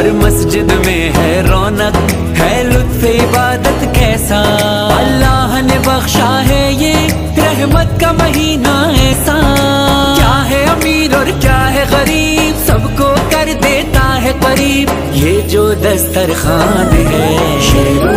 हर मस्जिद में है रौनक, है लुत्फ़ इबादत कैसा। अल्लाह ने बख्शा है ये रहमत का महीना ऐसा। क्या है अमीर और क्या है गरीब, सबको कर देता है करीब। ये जो दस्तरखान है